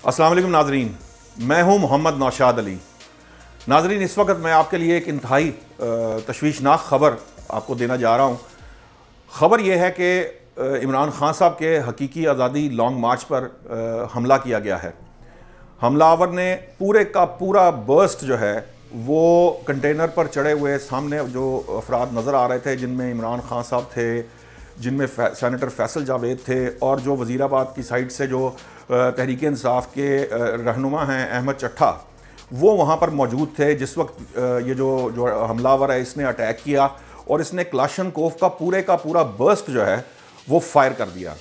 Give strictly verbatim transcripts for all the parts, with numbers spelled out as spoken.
अस्सलाम वालेकुम नाजरीन, मैं हूं मोहम्मद नौशाद अली। नाजरीन, इस वक्त मैं आपके लिए एक इंतहाई तशवीशनाक ख़बर आपको देना जा रहा हूं। ख़बर यह है कि इमरान खान साहब के हकीकी आज़ादी लॉन्ग मार्च पर हमला किया गया है। हमलावर ने पूरे का पूरा बर्स्ट जो है वो कंटेनर पर चढ़े हुए सामने जो अफराद नज़र आ रहे थे, जिनमें इमरान खान साहब थे, जिनमें सेनेटर फैसल जावेद थे और जो वज़ीराबाद की साइड से जो तहरीक इंसाफ के रहनुमा हैं अहमद चट्ठा, वो वहाँ पर मौजूद थे जिस वक्त ये जो जो हमलावर है इसने अटैक किया और इसने क्लाशनकोफ का पूरे का पूरा बर्स्ट जो है वो फायर कर दिया।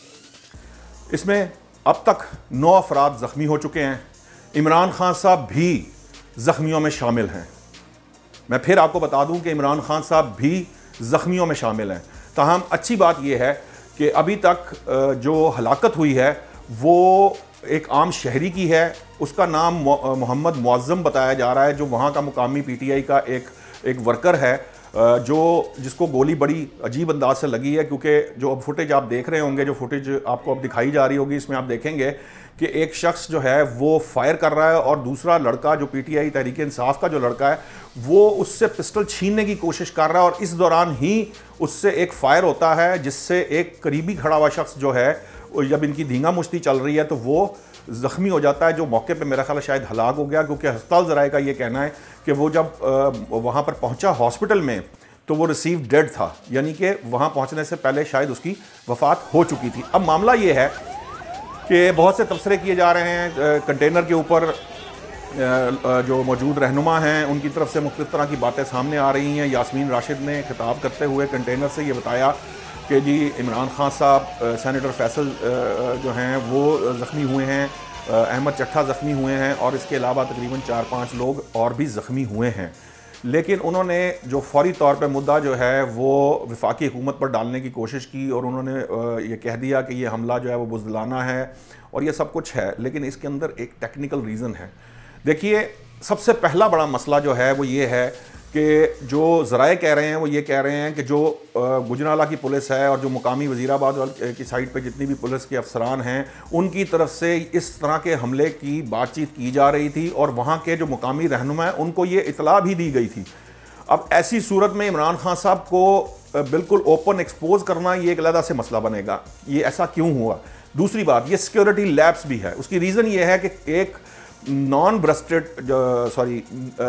इसमें अब तक नौ अफराद ज़ख्मी हो चुके हैं। इमरान खान साहब भी ज़ख्मियों में शामिल हैं। मैं फिर आपको बता दूं कि इमरान खान साहब भी ज़ख्मियों में शामिल हैं। ताहम अच्छी बात यह है कि अभी तक जो हलाकत हुई है वो एक आम शहरी की है। उसका नाम मोहम्मद मुअज़्ज़म बताया जा रहा है, जो वहाँ का मुकामी पीटीआई का एक एक वर्कर है, जो जिसको गोली बड़ी अजीब अंदाज से लगी है। क्योंकि जो अब फुटेज आप देख रहे होंगे, जो फुटेज आपको अब दिखाई जा रही होगी, इसमें आप देखेंगे कि एक शख्स जो है वो फायर कर रहा है और दूसरा लड़का जो पीटीआई तहरीक इंसाफ का जो लड़का है वो उससे पिस्टल छीनने की कोशिश कर रहा है और इस दौरान ही उससे एक फायर होता है, जिससे एक करीबी खड़ा हुआ शख्स जो है, जब इनकी धींगा मुश्ती चल रही है तो वो ज़ख्मी हो जाता है, जो मौके पे मेरा ख्याल शायद हलाक हो गया। क्योंकि अस्पताल ज़राए का ये कहना है कि वो जब वहाँ पर पहुँचा हॉस्पिटल में तो वो रिसीव डेड था, यानी कि वहाँ पहुँचने से पहले शायद उसकी वफ़ात हो चुकी थी। अब मामला ये है कि बहुत से तबसरे किए जा रहे हैं कंटेनर के ऊपर, जो मौजूद रहनुमा हैं उनकी तरफ से मुख्तलिफ़ तरह की बातें सामने आ रही हैं। यास्मीन राशिद ने खिताब करते हुए कंटेनर से ये बताया कि जी इमरान खान साहब, सेनेटर फैसल जो हैं वो ज़ख्मी हुए हैं, अहमद चट्ठा ज़ख्मी हुए हैं और इसके अलावा तकरीबन चार पाँच लोग और भी ज़ख्मी हुए हैं। लेकिन उन्होंने जो फौरी तौर पे मुद्दा जो है वो वफाकी हुकूमत पर डालने की कोशिश की और उन्होंने ये कह दिया कि ये हमला जो है वो बुज़दिलाना है और ये सब कुछ है। लेकिन इसके अंदर एक टेक्निकल रीज़न है। देखिए, सबसे पहला बड़ा मसला जो है वो ये है कि जो ज़राए कह रहे हैं वो ये कह रहे हैं कि जो गुजरांवाला की पुलिस है और जो मुकामी वज़ीराबाद की साइड पे जितनी भी पुलिस के अफसरान हैं उनकी तरफ से इस तरह के हमले की बातचीत की जा रही थी और वहाँ के जो मुकामी रहनुमा हैं उनको ये इतला भी दी गई थी। अब ऐसी सूरत में इमरान खान साहब को बिल्कुल ओपन एक्सपोज करना ये एक अलग से मसला बनेगा। ये ऐसा क्यों हुआ? दूसरी बात, ये सिक्योरिटी लैप्स भी है। उसकी रीज़न ये है कि एक नॉन ब्रस्टेड सॉरी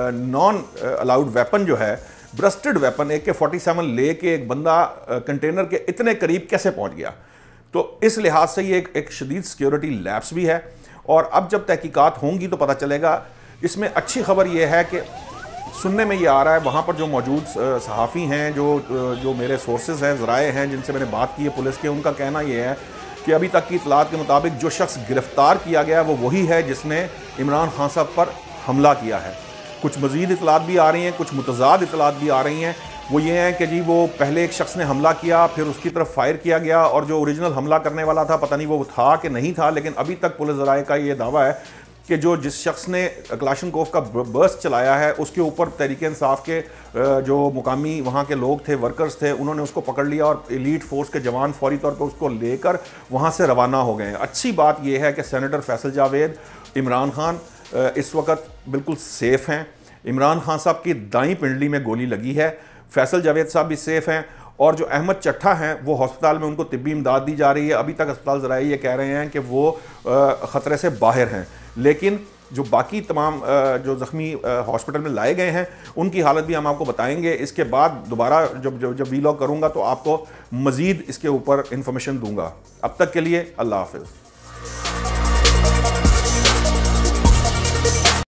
नॉन अलाउड वेपन जो है, ब्रस्टेड वेपन ए के फोर्टी सेवन ले के एक बंदा कंटेनर के इतने करीब कैसे पहुंच गया? तो इस लिहाज से ये एक, एक शदीद सिक्योरिटी लैप्स भी है और अब जब तहकीकात होंगी तो पता चलेगा। इसमें अच्छी खबर ये है कि सुनने में ये आ रहा है, वहाँ पर जो मौजूद सहाफ़ी हैं, जो जो मेरे सोर्सेज हैं, ज़राए हैं जिनसे मैंने बात की है पुलिस के, उनका कहना ये है कि अभी तक की इतलात के मुताबिक जो शख्स गिरफ़्तार किया गया वो वही है जिसने इमरान खान साहब पर हमला किया है। कुछ मज़ीद इतलात भी आ रही हैं, कुछ मुतज़ाद इतलात भी आ रही हैं। वो ये हैं कि जी वो पहले एक शख्स ने हमला किया, फिर उसकी तरफ फायर किया गया और जो ओरिजिनल हमला करने वाला था पता नहीं वो था कि नहीं था। लेकिन अभी तक पुलिस ज़राए का ये दावा है कि जो जिस शख्स ने क्लाशनकोफ का बर्स्ट चलाया है उसके ऊपर तहरीक इंसाफ के जो मुकामी वहाँ के लोग थे, वर्कर्स थे, उन्होंने उसको पकड़ लिया और एलीट फोर्स के जवान फौरी तौर पर उसको लेकर वहाँ से रवाना हो गए हैं। अच्छी बात यह है कि सेनेटर फैसल जावेद, इमरान खान इस वक्त बिल्कुल सेफ़ हैं। इमरान खान साहब की दाईं पिंडली में गोली लगी है, फैसल जावेद साहब भी सेफ़ हैं और जो अहमद चट्ठा हैं वो हस्पताल में उनको तिब्बी इमदाद दी जा रही है। अभी तक अस्पताल ज़राए ये कह रहे हैं कि वो ख़तरे से बाहर हैं। लेकिन जो बाकी तमाम जो ज़ख्मी हॉस्पिटल में लाए गए हैं उनकी हालत भी हम आपको बताएंगे। इसके बाद दोबारा जब जब जब वीलॉग करूँगा तो आपको मज़ीद इसके ऊपर इंफॉर्मेशन दूँगा। अब तक के लिए अल्लाह हाफ़िज़।